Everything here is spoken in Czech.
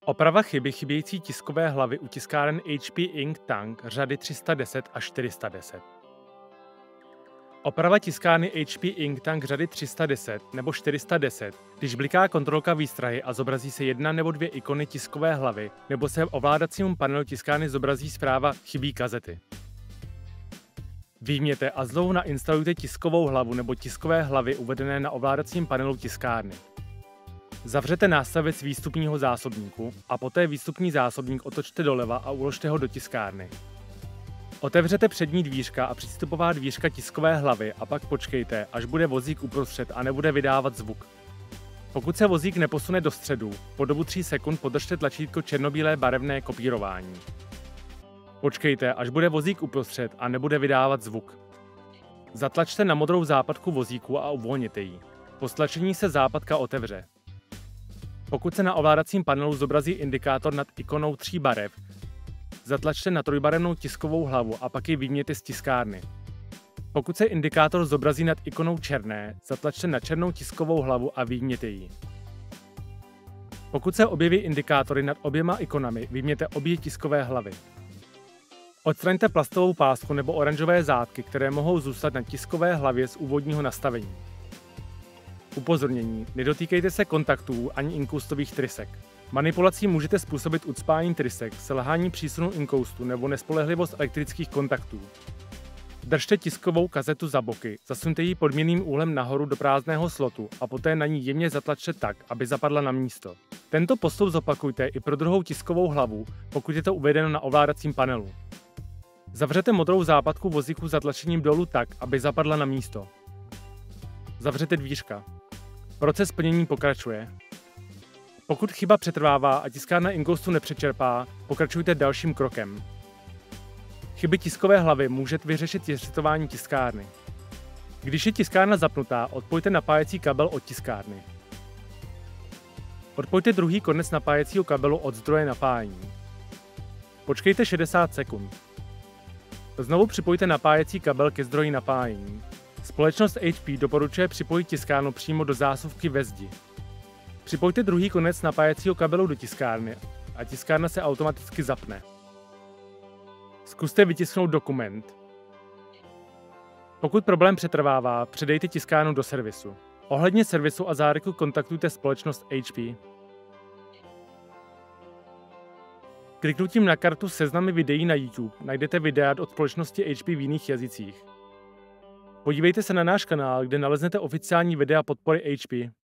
Oprava chyby chybějící tiskové hlavy u tiskáren HP Ink Tank řady 310 až 410. Oprava tiskárny HP Ink Tank řady 310 nebo 410, když bliká kontrolka výstrahy a zobrazí se jedna nebo dvě ikony tiskové hlavy, nebo se v ovládacím panelu tiskárny zobrazí zpráva chybí kazety. Vyjměte a znovu nainstalujte tiskovou hlavu nebo tiskové hlavy uvedené na ovládacím panelu tiskárny. Zavřete nástavec výstupního zásobníku a poté výstupní zásobník otočte doleva a uložte ho do tiskárny. Otevřete přední dvířka a přístupová dvířka tiskové hlavy a pak počkejte, až bude vozík uprostřed a nebude vydávat zvuk. Pokud se vozík neposune do středu, po dobu 3 sekund podržte tlačítko černobílé barevné kopírování. Počkejte, až bude vozík uprostřed a nebude vydávat zvuk. Zatlačte na modrou západku vozíku a uvolněte ji. Po stlačení se západka otevře. Pokud se na ovládacím panelu zobrazí indikátor nad ikonou 3 barev, zatlačte na trojbarevnou tiskovou hlavu a pak ji vyjměte z tiskárny. Pokud se indikátor zobrazí nad ikonou černé, zatlačte na černou tiskovou hlavu a vyjměte ji. Pokud se objeví indikátory nad oběma ikonami, vyjměte obě tiskové hlavy. Odstraňte plastovou pásku nebo oranžové zátky, které mohou zůstat na tiskové hlavě z úvodního nastavení. Upozornění: nedotýkejte se kontaktů ani inkoustových trysek. Manipulací můžete způsobit ucpání trysek, selhání přísunu inkoustu nebo nespolehlivost elektrických kontaktů. Držte tiskovou kazetu za boky, zasuňte ji podmírným úhlem nahoru do prázdného slotu a poté na ní jemně zatlačte tak, aby zapadla na místo. Tento postup zopakujte i pro druhou tiskovou hlavu, pokud je to uvedeno na ovládacím panelu. Zavřete modrou západku vozíku zatlačením dolů tak, aby zapadla na místo. Zavřete dvířka. Proces plnění pokračuje. Pokud chyba přetrvává a tiskárna inkoustu nepřečerpá, pokračujte dalším krokem. Chyby tiskové hlavy můžete vyřešit resetování tiskárny. Když je tiskárna zapnutá, odpojte napájecí kabel od tiskárny. Odpojte druhý konec napájecího kabelu od zdroje napájení. Počkejte 60 sekund. Znovu připojte napájecí kabel ke zdroji napájení. Společnost HP doporučuje připojit tiskárnu přímo do zásuvky ve zdi. Připojte druhý konec napájecího kabelu do tiskárny a tiskárna se automaticky zapne. Zkuste vytisknout dokument. Pokud problém přetrvává, předejte tiskárnu do servisu. Ohledně servisu a záruky kontaktujte společnost HP. Kliknutím na kartu seznamy videí na YouTube najdete videa od společnosti HP v jiných jazycích. Podívejte se na náš kanál, kde naleznete oficiální videa podpory HP.